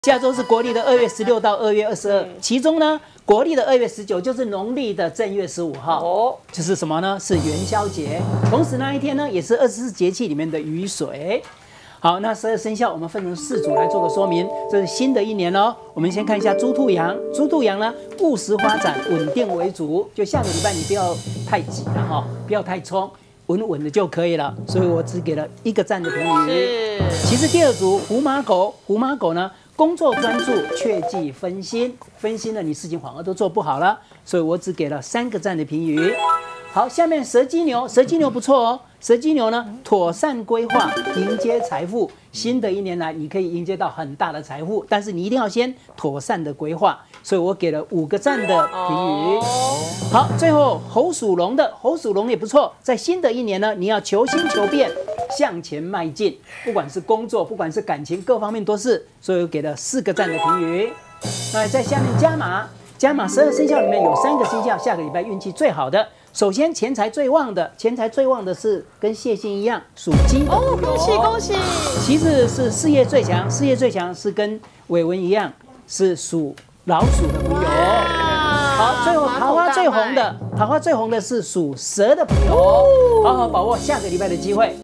下周是国历的2月16到2月22，其中呢，国历的2月19就是农历的正月15号，哦，就是什么呢？是元宵节。同时那一天呢，也是24节气里面的雨水。好，那12生肖我们分成4组来做个说明。这是新的一年哦，我们先看一下猪兔羊。猪兔羊呢，务实发展，稳定为主。就下个礼拜你不要太急了哈，不要太冲。 稳稳的就可以了，所以我只给了1个赞的评语。其实第2组虎马狗，虎马狗呢工作专注，切忌分心，分心了你事情反而都做不好了，所以我只给了3个赞的评语。好，下面蛇鸡牛，蛇鸡牛不错哦，蛇鸡牛呢妥善规划，迎接财富。新的一年来，你可以迎接到很大的财富，但是你一定要先妥善的规划，所以我给了5个赞的评语。好，最后猴属龙的，猴属龙也不错，在新的一年呢，你要求新求变，向前迈进，不管是工作，不管是感情，各方面都是，所以我给了4个赞的评语。那在下面加码12生肖里面有3个生肖下个礼拜运气最好的。 首先，钱财最旺的是跟谢欣一样属鸡的哦， 恭喜恭喜！ 其次是事业最强，事业最强是跟伟文一样是属老鼠的朋友。好，最后桃花最红的是属蛇的朋友，好好把握下个礼拜的机会。